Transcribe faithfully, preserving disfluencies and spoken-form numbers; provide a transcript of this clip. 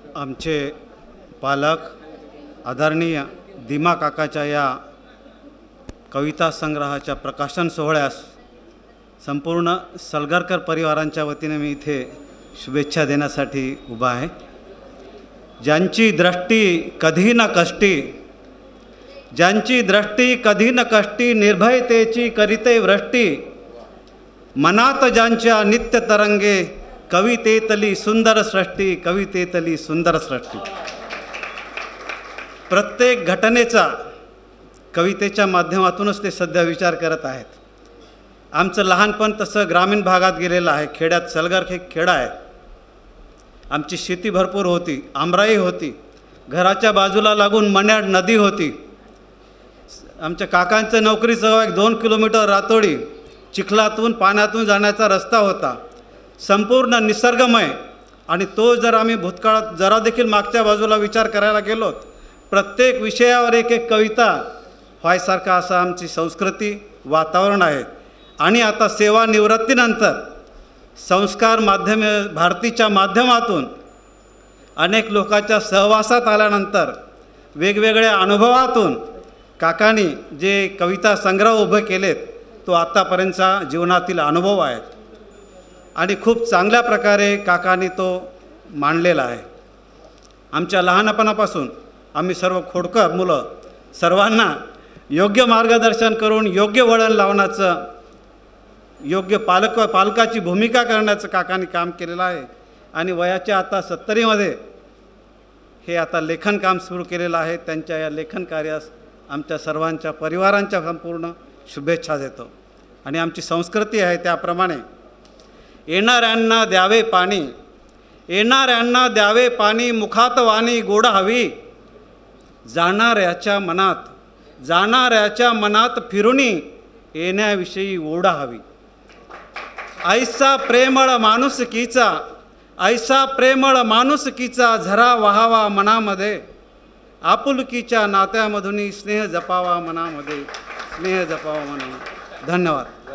आमचे पालक आदरणीय दिमा काकाच्या या कविता संग्रहाच्या प्रकाशन सोहळ्यास संपूर्ण सलगरकर परिवारांच्या वतीने मी इथे शुभेच्छा देण्यासाठी उभा आहे। ज्यांची दृष्टी कधी न कष्टी, ज्यांची दृष्टी कधी न कष्टी, निर्भयतेची करीते वृष्टी, मनात ज्यांच्या नित्य तरंगे, कवितेतली सुंदर सृष्टी, कवितेतली सुंदर सृष्टी। प्रत्येक घटनेचा कवितेच्या माध्यमातूनच ते सध्या विचार करत आहेत। आमचं लहानपण तसं ग्रामीण भागात गेलेलं आहे। खेड्यात सलगर हे खेडा आहे। आमची शेती भरपूर होती, आमराई होती, घराच्या बाजूला लागून मण्याड नदी होती। आमच्या काकांचं नोकरीचं एक दोन किलोमीटर रातोडी चिखलातून पाण्यातून जाण्याचा रस्ता होता, संपूर्ण निसर्गमय। आणि तो जर आम्ही भूतकाळात जरा देखील मागच्या बाजूला विचार करायला गेलो, प्रत्येक विषयावर एक एक कविता व्हायसारखा असं आमची संस्कृती वातावरण आहे। आणि आता सेवानिवृत्तीनंतर संस्कार माध्यम भारतीच्या माध्यमातून अनेक लोकांच्या सहवासात आल्यानंतर वेगवेगळ्या अनुभवातून काकांनी जे कविता संग्रह उभे केलेत तो आत्तापर्यंतचा जीवनातील अनुभव आहे आणि खूप चांगल्या प्रकारे काकांनी तो मांडलेला आहे। आमच्या लहानपणापासून आम्ही सर्व खोडकर मुलं सर्वांना योग्य मार्गदर्शन करून योग्य वळण लावण्याचं, योग्य पालक पालकाची भूमिका करण्याचं काकांनी काम केलेलं आहे। आणि वयाच्या आता सत्तरीमध्ये हे आता लेखन काम सुरू केलेलं आहे। त्यांच्या या लेखन कार्यास आमच्या सर्वांच्या परिवारांच्या संपूर्ण शुभेच्छा देतो। आणि आमची संस्कृती आहे त्याप्रमाणे येणाऱ्यांना द्यावे पाणी, येणाऱ्यांना द्यावे पाणी, मुखात वाणी गोड हवी, जाणाऱ्याच्या मनात जाणाऱ्याच्या मनात फिरुनी येण्याविषयी ओढा हवी। ऐसा प्रेमळ माणुसकीचा, ऐसा प्रेमळ माणुसकीचा झरा वहावा मनामध्ये, आपुलकीच्या नात्यामधून स्नेह जपावा मनामध्ये, स्नेह जपावा मनामध्ये। धन्यवाद।